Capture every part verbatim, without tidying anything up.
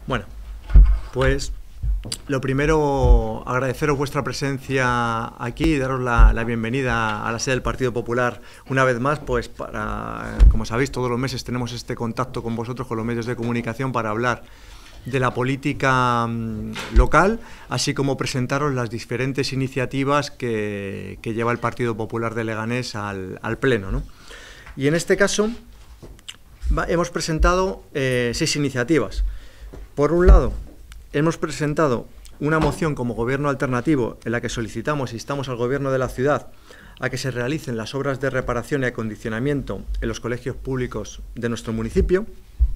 Bueno, pues lo primero, agradeceros vuestra presencia aquí y daros la, la bienvenida a la sede del Partido Popular una vez más, pues para, como sabéis, todos los meses tenemos este contacto con vosotros, con los medios de comunicación, para hablar de la política mmm, local, así como presentaros las diferentes iniciativas que, que lleva el Partido Popular de Leganés al, al Pleno, ¿no? Y en este caso va, hemos presentado eh, seis iniciativas. Por un lado, hemos presentado una moción como Gobierno alternativo en la que solicitamos e instamos al Gobierno de la ciudad a que se realicen las obras de reparación y acondicionamiento en los colegios públicos de nuestro municipio.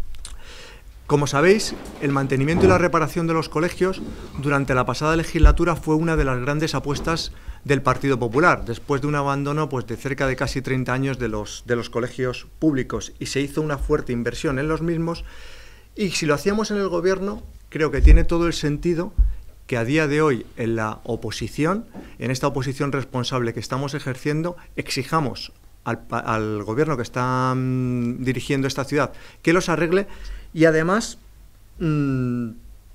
Como sabéis, el mantenimiento y la reparación de los colegios durante la pasada legislatura fue una de las grandes apuestas del Partido Popular, después de un abandono pues, de cerca de casi treinta años de los, de los colegios públicos, y se hizo una fuerte inversión en los mismos. Y si lo hacíamos en el Gobierno, creo que tiene todo el sentido que a día de hoy en la oposición, en esta oposición responsable que estamos ejerciendo, exijamos al, al Gobierno que está mmm, dirigiendo esta ciudad que los arregle y además mmm,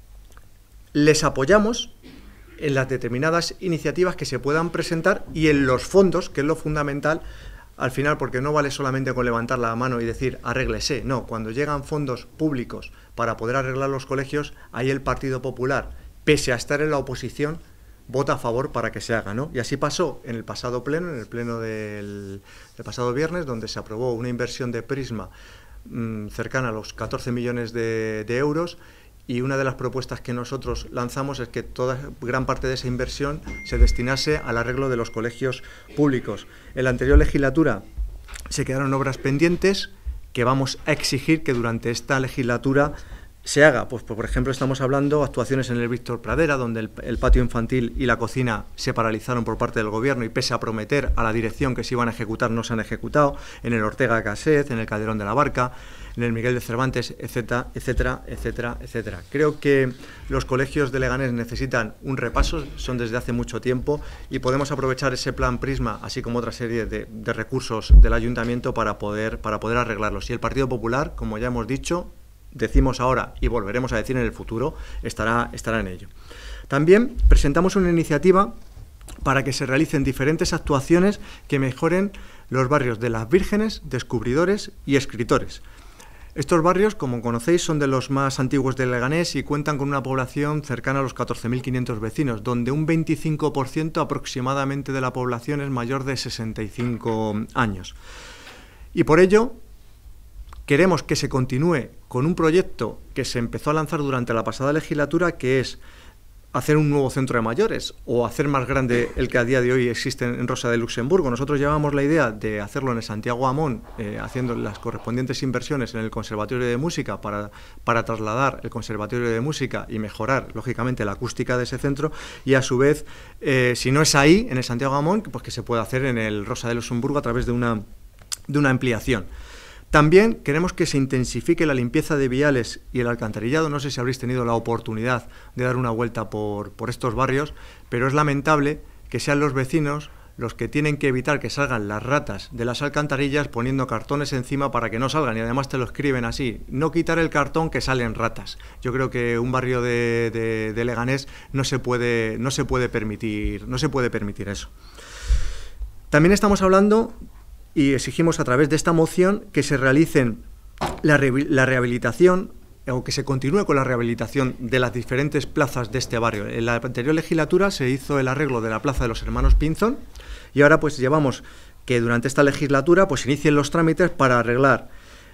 les apoyamos en las determinadas iniciativas que se puedan presentar y en los fondos, que es lo fundamental. Al final, porque no vale solamente con levantar la mano y decir arréglese, no, cuando llegan fondos públicos para poder arreglar los colegios, ahí el Partido Popular, pese a estar en la oposición, vota a favor para que se haga, ¿no? Y así pasó en el pasado pleno, en el pleno del, del pasado viernes, donde se aprobó una inversión de Prisma mmm, cercana a los catorce millones de, de euros. Y una de las propuestas que nosotros lanzamos es que toda gran parte de esa inversión se destinase al arreglo de los colegios públicos. En la anterior legislatura se quedaron obras pendientes que vamos a exigir que durante esta legislatura se haga. Pues, por ejemplo, estamos hablando de actuaciones en el Víctor Pradera, donde el, el patio infantil y la cocina se paralizaron por parte del Gobierno y pese a prometer a la dirección que se iban a ejecutar, no se han ejecutado, en el Ortega Gasset, en el Calderón de la Barca, en el Miguel de Cervantes, etcétera, etcétera, etcétera, etcétera. Creo que los colegios de Leganés necesitan un repaso, son desde hace mucho tiempo, y podemos aprovechar ese plan Prisma, así como otra serie de, de recursos del Ayuntamiento para poder, para poder arreglarlos. Y el Partido Popular, como ya hemos dicho, decimos ahora y volveremos a decir en el futuro, estará, estará en ello. También presentamos una iniciativa para que se realicen diferentes actuaciones que mejoren los barrios de Las Vírgenes, Descubridores y Escritores. Estos barrios, como conocéis, son de los más antiguos de Leganés y cuentan con una población cercana a los catorce mil quinientos vecinos, donde un veinticinco por ciento aproximadamente de la población es mayor de sesenta y cinco años. Y por ello, queremos que se continúe con un proyecto que se empezó a lanzar durante la pasada legislatura, que es hacer un nuevo centro de mayores o hacer más grande el que a día de hoy existe en Rosa de Luxemburgo. Nosotros llevamos la idea de hacerlo en el Santiago Amón, eh, haciendo las correspondientes inversiones en el Conservatorio de Música para, para trasladar el Conservatorio de Música y mejorar, lógicamente, la acústica de ese centro, y a su vez, eh, si no es ahí, en el Santiago Amón, pues que se pueda hacer en el Rosa de Luxemburgo a través de una, de una ampliación. También queremos que se intensifique la limpieza de viales y el alcantarillado. No sé si habréis tenido la oportunidad de dar una vuelta por, por estos barrios, pero es lamentable que sean los vecinos los que tienen que evitar que salgan las ratas de las alcantarillas poniendo cartones encima para que no salgan, y además te lo escriben así: no quitar el cartón que salen ratas. Yo creo que un barrio de, de, de Leganés no se puede, no se puede permitir, no se puede permitir eso. También estamos hablando y exigimos a través de esta moción que se realicen la, re la rehabilitación o que se continúe con la rehabilitación de las diferentes plazas de este barrio. En la anterior legislatura se hizo el arreglo de la plaza de los Hermanos Pinzón y ahora pues llevamos que durante esta legislatura pues inicien los trámites para arreglar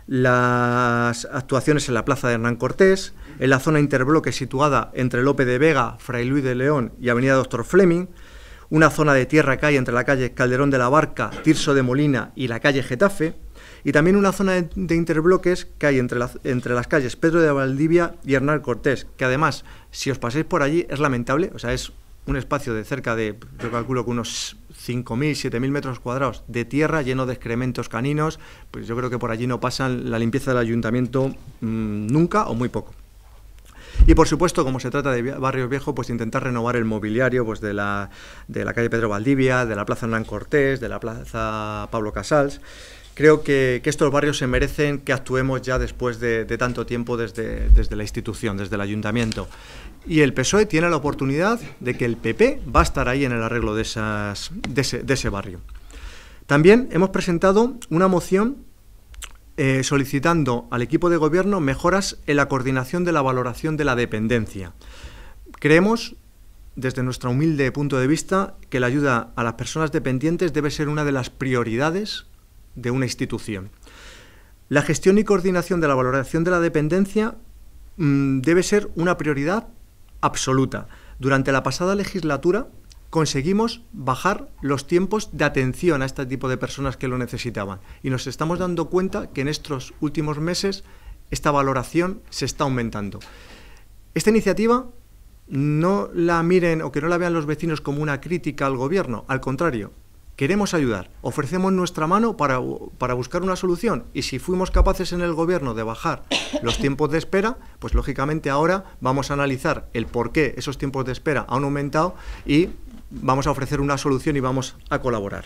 las actuaciones en la plaza de Hernán Cortés, en la zona interbloque situada entre Lope de Vega, Fray Luis de León y Avenida Doctor Fleming, una zona de tierra que hay entre la calle Calderón de la Barca, Tirso de Molina y la calle Getafe, y también una zona de, de interbloques que hay entre, la, entre las calles Pedro de Valdivia y Hernán Cortés, que además, si os pasáis por allí, es lamentable, o sea, es un espacio de cerca de, yo calculo que unos cinco mil, siete mil metros cuadrados de tierra lleno de excrementos caninos. Pues yo creo que por allí no pasan la limpieza del ayuntamiento mmm, nunca o muy poco. Y por supuesto, como se trata de barrios viejos, pues intentar renovar el mobiliario pues de la, de la calle Pedro Valdivia, de la plaza Hernán Cortés, de la plaza Pablo Casals, Creo que, que estos barrios se merecen que actuemos ya después de, de tanto tiempo desde, desde la institución, desde el ayuntamiento. Y el P S O E tiene la oportunidad de que el P P va a estar ahí en el arreglo de, esas, de, ese, de ese barrio. También hemos presentado una moción eh, solicitando al equipo de gobierno mejoras en la coordinación de la valoración de la dependencia. Creemos, desde nuestro humilde punto de vista, que la ayuda a las personas dependientes debe ser una de las prioridades de una institución. La gestión y coordinación de la valoración de la dependencia mmm, debe ser una prioridad absoluta. Durante la pasada legislatura conseguimos bajar los tiempos de atención a este tipo de personas que lo necesitaban y nos estamos dando cuenta que en estos últimos meses esta valoración se está aumentando. Esta iniciativa no la miren o que no la vean los vecinos como una crítica al gobierno, al contrario. Queremos ayudar, ofrecemos nuestra mano para, para buscar una solución y si fuimos capaces en el gobierno de bajar los tiempos de espera, pues lógicamente ahora vamos a analizar el por qué esos tiempos de espera han aumentado y vamos a ofrecer una solución y vamos a colaborar.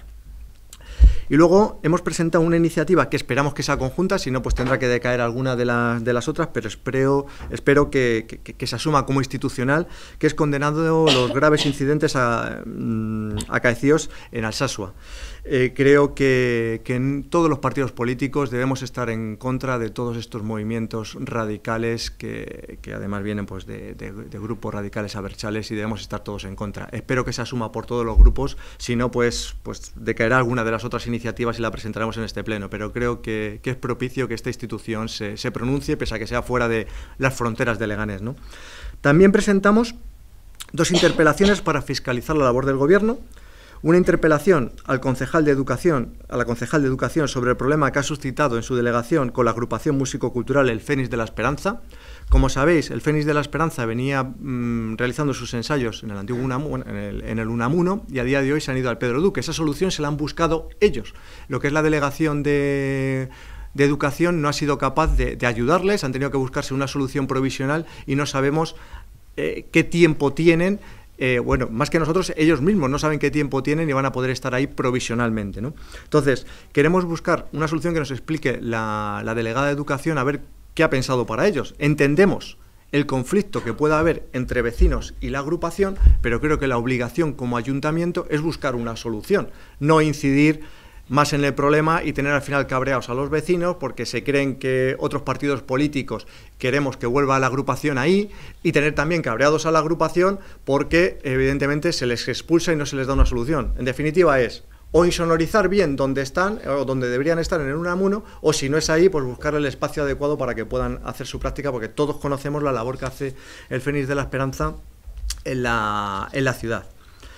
Y luego hemos presentado una iniciativa que esperamos que sea conjunta, si no pues tendrá que decaer alguna de, la, de las otras, pero espero, espero que, que, que se asuma como institucional, que es condenando los graves incidentes a, mm, acaecidos en Alsasua. Eh, creo que, que en todos los partidos políticos debemos estar en contra de todos estos movimientos radicales que, que además vienen pues, de, de, de grupos radicales abertzales y debemos estar todos en contra. Espero que se asuma por todos los grupos, si no pues, pues decaerá alguna de las otras iniciativas y la presentaremos en este pleno, pero creo que, que es propicio que esta institución se, se pronuncie, pese a que sea fuera de las fronteras de Leganés, ¿no? También presentamos dos interpelaciones para fiscalizar la labor del Gobierno. Una interpelación al concejal de Educación, a la concejal de Educación sobre el problema que ha suscitado en su delegación con la agrupación músico-cultural El Fénix de la Esperanza. Como sabéis, el Fénix de la Esperanza venía mmm, realizando sus ensayos en el antiguo Unamuno, en el, en el Unamuno y a día de hoy se han ido al Pedro Duque. Esa solución se la han buscado ellos. Lo que es la delegación de, de Educación no ha sido capaz de, de ayudarles, han tenido que buscarse una solución provisional y no sabemos eh, qué tiempo tienen. Eh, bueno, más que nosotros, ellos mismos no saben qué tiempo tienen y van a poder estar ahí provisionalmente, ¿no? Entonces, queremos buscar una solución que nos explique la, la delegada de Educación a ver qué ha pensado para ellos. Entendemos el conflicto que pueda haber entre vecinos y la agrupación, pero creo que la obligación como ayuntamiento es buscar una solución, no incidir más en el problema y tener al final cabreados a los vecinos porque se creen que otros partidos políticos queremos que vuelva la agrupación ahí y tener también cabreados a la agrupación porque evidentemente se les expulsa y no se les da una solución. En definitiva es o insonorizar bien donde están o donde deberían estar en el Unamuno, o si no es ahí, pues buscar el espacio adecuado para que puedan hacer su práctica, porque todos conocemos la labor que hace el Fénix de la Esperanza en la, en la ciudad.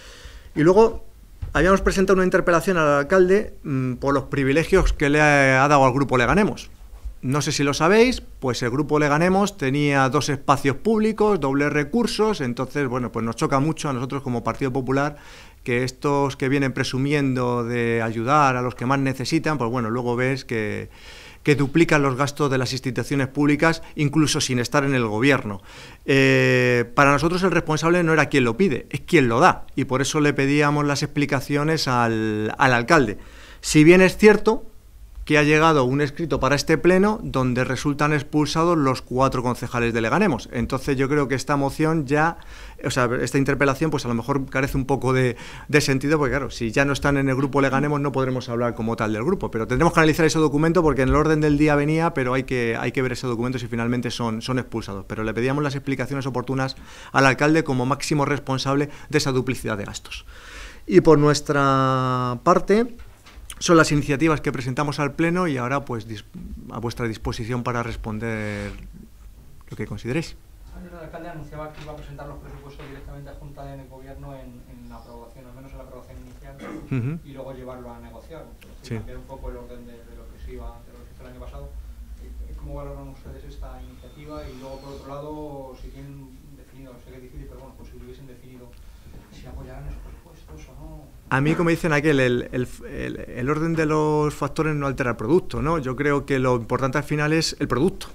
Y luego habíamos presentado una interpelación al alcalde mmm, por los privilegios que le ha, ha dado al Grupo Leganemos. No sé si lo sabéis, pues el Grupo Leganemos tenía dos espacios públicos, dobles recursos, entonces, bueno, pues nos choca mucho a nosotros como Partido Popular que estos que vienen presumiendo de ayudar a los que más necesitan, pues bueno, luego ves que, que duplican los gastos de las instituciones públicas, incluso sin estar en el gobierno. Eh, para nosotros el responsable no era quien lo pide, es quien lo da, y por eso le pedíamos las explicaciones al, al alcalde. Si bien es cierto que ha llegado un escrito para este pleno donde resultan expulsados los cuatro concejales de Leganemos. Entonces yo creo que esta moción ya, o sea, esta interpelación pues a lo mejor carece un poco de, de sentido, porque claro, si ya no están en el Grupo Leganemos no podremos hablar como tal del grupo, pero tendremos que analizar ese documento porque en el orden del día venía, pero hay que, hay que ver ese documento si finalmente son, son expulsados. Pero le pedíamos las explicaciones oportunas al alcalde como máximo responsable de esa duplicidad de gastos. Y por nuestra parte son las iniciativas que presentamos al Pleno y ahora pues a vuestra disposición para responder lo que consideréis. El alcalde anunciaba que iba a presentar los presupuestos directamente a Junta de Gobierno en, en la aprobación, al menos en la aprobación inicial, uh-huh. y luego llevarlo a negociar. Entonces, sí. Cambiar un poco el orden de, de lo que se iba, de lo que se hizo el año pasado. ¿Cómo valoran ustedes esta iniciativa? Y luego, por otro lado, si tienen definido, sé que es difícil, pero bueno, pues si lo hubiesen definido, si apoyarán esos presupuestos o no. A mí, como dicen aquel, el, el, el, el orden de los factores no altera el producto, ¿no? Yo creo que lo importante al final es el producto.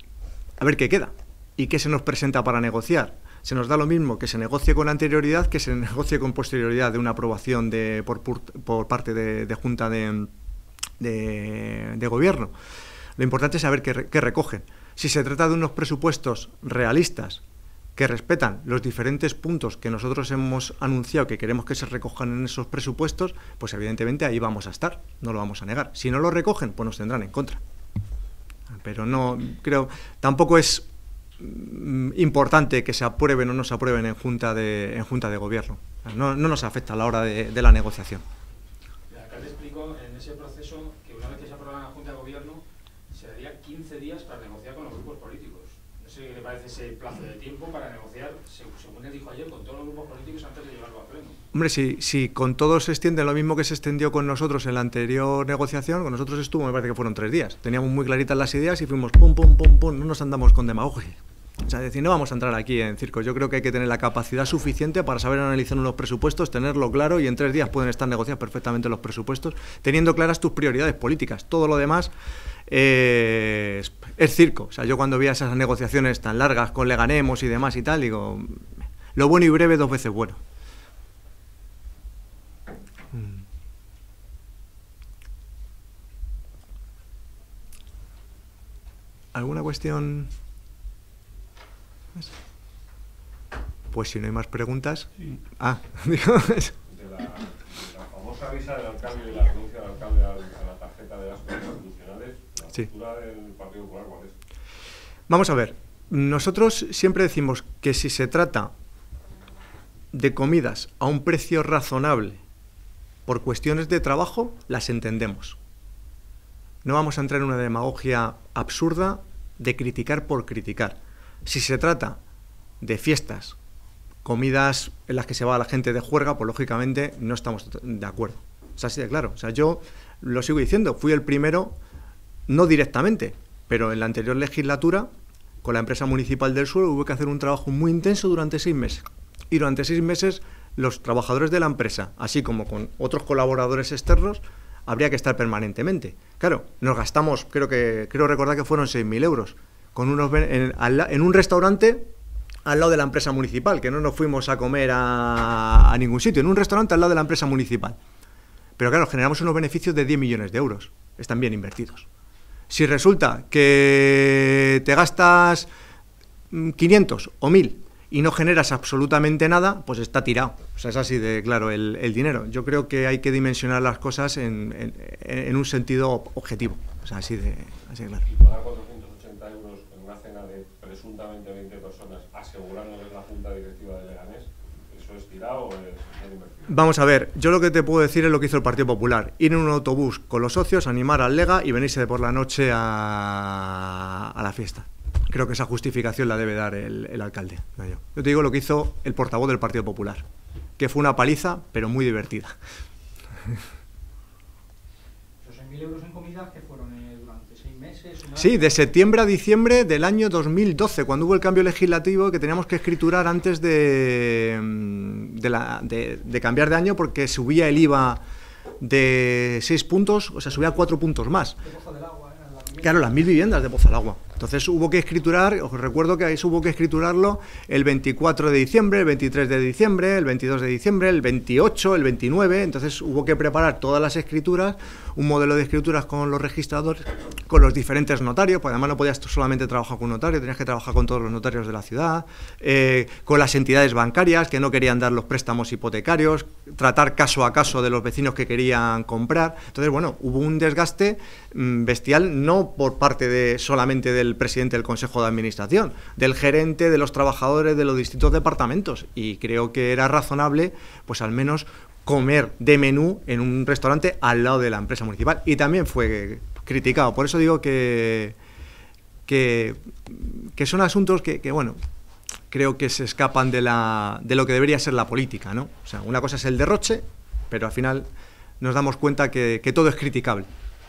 A ver qué queda y qué se nos presenta para negociar. Se nos da lo mismo que se negocie con anterioridad que se negocie con posterioridad de una aprobación de, por, por, por parte de, de Junta de, de, de gobierno. Lo importante es saber qué, qué recogen. Si se trata de unos presupuestos realistas, que respetan los diferentes puntos que nosotros hemos anunciado que queremos que se recojan en esos presupuestos, pues evidentemente ahí vamos a estar, no lo vamos a negar. Si no lo recogen, pues nos tendrán en contra. Pero no, creo, tampoco es mm, importante que se aprueben o no se aprueben en Junta de, en junta de Gobierno. No, no nos afecta a la hora de, de la negociación. El alcalde explicó en ese proceso que una vez que se aprueba en la Junta de Gobierno, se daría quince días para negociar con los grupos políticos. No sé qué le parece ese plazo de tiempo para negociar, según él dijo ayer, con todos los grupos políticos antes de llevarlo a pleno. Hombre, si, si con todos se extiende lo mismo que se extendió con nosotros en la anterior negociación, con nosotros estuvo, me parece que fueron tres días. Teníamos muy claritas las ideas y fuimos pum, pum, pum, pum, no nos andamos con demagogia. O sea, es decir, no vamos a entrar aquí en circos. Yo creo que hay que tener la capacidad suficiente para saber analizar unos presupuestos, tenerlo claro, y en tres días pueden estar negociados perfectamente los presupuestos, teniendo claras tus prioridades políticas. Todo lo demás eh, es, es circo. O sea, yo cuando vi esas negociaciones tan largas con Le Ganemos y demás y tal, digo, lo bueno y breve dos veces bueno. ¿Alguna cuestión? Pues si no hay más preguntas... Sí. Ah, digo... De la, de la famosa visa del alcalde y la renuncia del alcalde a, a la tarjeta de gastos institucionales, la sí. postura del Partido Popular, ¿cuál es? Vamos a ver, nosotros siempre decimos que si se trata de comidas a un precio razonable por cuestiones de trabajo, las entendemos. No vamos a entrar en una demagogia absurda de criticar por criticar. Si se trata de fiestas, comidas en las que se va la gente de juerga, pues lógicamente no estamos de acuerdo. O sea, así de claro. O sea, yo lo sigo diciendo, fui el primero, no directamente, pero en la anterior legislatura, con la empresa municipal del suelo, hubo que hacer un trabajo muy intenso durante seis meses. Y durante seis meses los trabajadores de la empresa, así como con otros colaboradores externos, habría que estar permanentemente. Claro, nos gastamos, creo que creo recordar que fueron seis mil euros, con unos en, en un restaurante al lado de la empresa municipal, que no nos fuimos a comer a, a ningún sitio, en un restaurante al lado de la empresa municipal. Pero claro, generamos unos beneficios de diez millones de euros, están bien invertidos. Si resulta que te gastas quinientos o mil y no generas absolutamente nada, pues está tirado. O sea, es así de claro el, el dinero. Yo creo que hay que dimensionar las cosas en, en, en un sentido objetivo. O sea, así de, así de claro. Y pagar cuatrocientos ochenta euros en una cena de presuntamente veinte personas, asegurando que es la junta directiva de Leganés, ¿eso es tirado o es bien invertido? Vamos a ver, yo lo que te puedo decir es lo que hizo el Partido Popular. Ir en un autobús con los socios, animar al Lega y venirse de por la noche a, a la fiesta. Creo que esa justificación la debe dar el, el alcalde, no yo. Yo te digo lo que hizo el portavoz del Partido Popular, que fue una paliza, pero muy divertida. ¿Los seis mil euros en comidas que fueron eh, durante seis meses? Sí, de septiembre a diciembre del año dos mil doce, cuando hubo el cambio legislativo que teníamos que escriturar antes de, de, la, de, de cambiar de año, porque subía el I V A de seis puntos, o sea, subía cuatro puntos más. De Pozo del Agua, ¿eh? La Claro, las mil viviendas de Pozo del Agua. Entonces hubo que escriturar, os recuerdo que ahí hubo que escriturarlo el veinticuatro de diciembre, el veintitrés de diciembre, el veintidós de diciembre, el veintiocho, el veintinueve, entonces hubo que preparar todas las escrituras, un modelo de escrituras con los registradores, con los diferentes notarios, porque además no podías solamente trabajar con un notario, tenías que trabajar con todos los notarios de la ciudad, eh, con las entidades bancarias que no querían dar los préstamos hipotecarios, tratar caso a caso de los vecinos que querían comprar. Entonces, bueno, hubo un desgaste mmm, bestial, no por parte de solamente del presidente del Consejo de Administración, del gerente, de los trabajadores de los distintos departamentos, y creo que era razonable, pues al menos comer de menú en un restaurante al lado de la empresa municipal, y también fue criticado. Por eso digo que que, que son asuntos que, que, bueno, creo que se escapan de, la, de lo que debería ser la política, ¿no? O sea, una cosa es el derroche, pero al final nos damos cuenta que, que todo es criticable.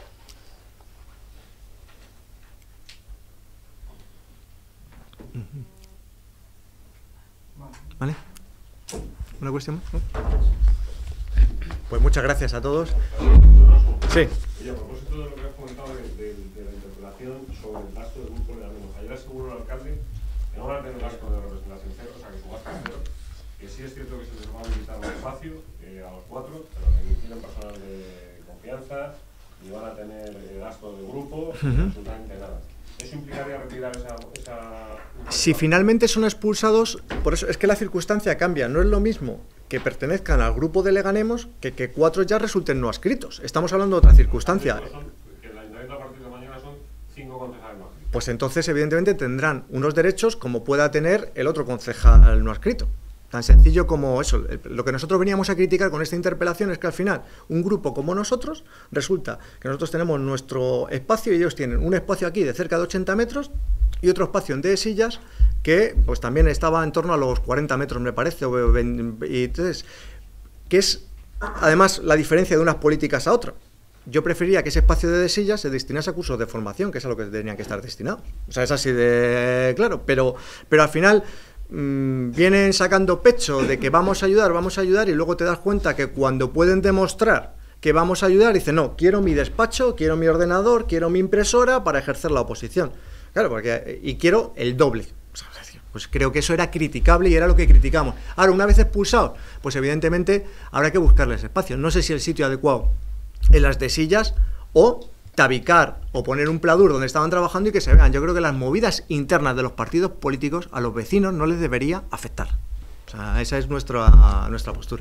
¿Vale? ¿Una cuestión más? ¿No? Pues muchas gracias a todos. Sí. Oye, a propósito de lo que has comentado de, de, de la interpelación sobre el gasto del grupo de amigos, ayer aseguró el alcalde que no van a tener gasto de representación cero, o sea que su gasto es cero, que sí es cierto que se les va a habilitar un espacio eh, a los cuatro, pero que tienen personal de confianza, ni van a tener eh, gasto de grupo, Uh-huh. ni absolutamente nada. ¿Eso implicaría retirar esa...? esa si finalmente son expulsados, por eso es que la circunstancia cambia. No es lo mismo que pertenezcan al grupo de Leganemos que que cuatro ya resulten no adscritos. Estamos hablando de otra circunstancia. Son, que el ayuntamiento a partir de mañana son cinco concejales no adscritos. Pues entonces, evidentemente, tendrán unos derechos como pueda tener el otro concejal no adscrito. Tan sencillo como eso. Lo que nosotros veníamos a criticar con esta interpelación es que al final un grupo como nosotros, resulta que nosotros tenemos nuestro espacio y ellos tienen un espacio aquí de cerca de ochenta metros y otro espacio en de sillas que pues también estaba en torno a los cuarenta metros, me parece. Y entonces, que es además la diferencia de unas políticas a otras. Yo preferiría que ese espacio de sillas se destinase a cursos de formación, que es a lo que tenían que estar destinados. O sea, es así de claro, pero, pero al final mmm, vienen sacando pecho de que vamos a ayudar, vamos a ayudar, y luego te das cuenta que cuando pueden demostrar que vamos a ayudar, dicen, no, quiero mi despacho, quiero mi ordenador, quiero mi impresora para ejercer la oposición. Claro, porque y quiero el doble. Pues creo que eso era criticable y era lo que criticamos. Ahora, una vez expulsados, pues evidentemente habrá que buscarles espacio. No sé si el sitio adecuado en las de sillas o tabicar o poner un pladur donde estaban trabajando y que se vean. Yo creo que las movidas internas de los partidos políticos a los vecinos no les debería afectar. O sea, esa es nuestra, nuestra postura.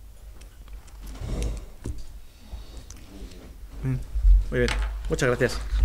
Muy bien, muchas gracias.